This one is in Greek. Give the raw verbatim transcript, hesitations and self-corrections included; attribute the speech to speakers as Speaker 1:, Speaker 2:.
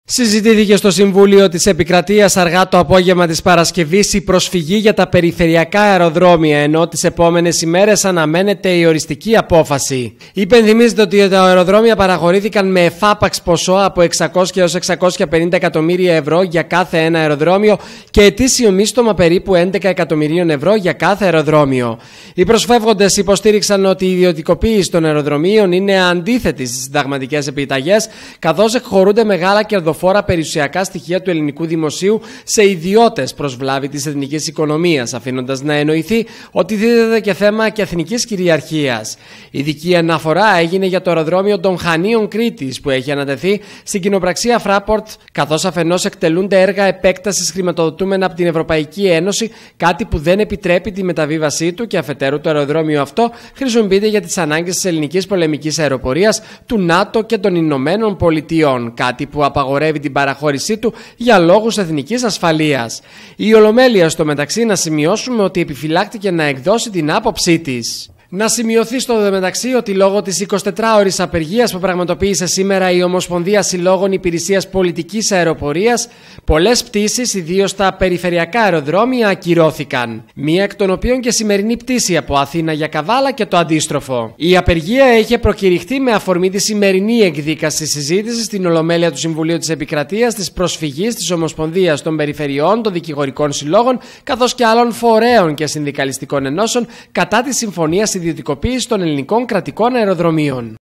Speaker 1: Συζητήθηκε στο Συμβούλιο της Επικρατείας αργά το απόγευμα της Παρασκευής η προσφυγή για τα περιφερειακά αεροδρόμια, ενώ τις επόμενες ημέρες αναμένεται η οριστική απόφαση. Υπενθυμίζεται ότι τα αεροδρόμια παραχωρήθηκαν με εφάπαξ ποσό από εξακόσια έως εξακόσια πενήντα εκατομμύρια ευρώ για κάθε ένα αεροδρόμιο και ετήσιο μίστομα περίπου έντεκα εκατομμυρίων ευρώ για κάθε αεροδρόμιο. Οι προσφεύγοντες υποστήριξαν ότι η ιδιωτικοποίηση των αεροδρομίων είναι αντίθετη στις συνταγματικές επιταγές, καθώς εκχωρούνται μεγάλα κερδοφόρα φόρα περιουσιακά στοιχεία του ελληνικού δημοσίου σε ιδιώτες προς βλάβη της εθνικής οικονομίας, αφήνοντας να εννοηθεί ότι δίδεται και θέμα και εθνικής κυριαρχίας. Ειδική αναφορά έγινε για το αεροδρόμιο των Χανίων Κρήτης, που έχει ανατεθεί στην κοινοπραξία Fraport, καθώς αφενός εκτελούνται έργα επέκτασης χρηματοδοτούμενα από την Ευρωπαϊκή Ένωση, κάτι που δεν επιτρέπει τη μεταβίβασή του, και αφετέρου το αεροδρόμιο αυτό χρησιμοποιείται για τις ανάγκες της ελληνικής πολεμικής αεροπορίας, του ΝΑΤΟ και των Ηνωμένων Πολιτειών, κάτι που απαγορεύει την παραχώρησή του για λόγους εθνικής ασφαλείας. Η Ολομέλεια στο μεταξύ να σημειώσουμε ότι επιφυλάχτηκε να εκδώσει την άποψή της. Να σημειωθεί στο μεταξύ ότι λόγω της εικοσιτετράωρης απεργίας που πραγματοποίησε σήμερα η Ομοσπονδία Συλλόγων Υπηρεσίας Πολιτικής Αεροπορίας, πολλές πτήσεις, ιδίως στα περιφερειακά αεροδρόμια, ακυρώθηκαν. Μία εκ των οποίων και σημερινή πτήση από Αθήνα για Καβάλα και το αντίστροφο. Η απεργία είχε προκηρυχθεί με αφορμή τη σημερινή εκδίκαση συζήτηση στην Ολομέλεια του Συμβουλίου της Επικρατείας της προσφυγής της Ομοσπονδίας των Περιφερειών, των Δικηγορικών Συλλόγων, καθώς και άλλων φορέων και συνδικαλιστικών ενώσεων κατά τη συμφωνία ιδιωτικοποίηση των ελληνικών κρατικών αεροδρομίων.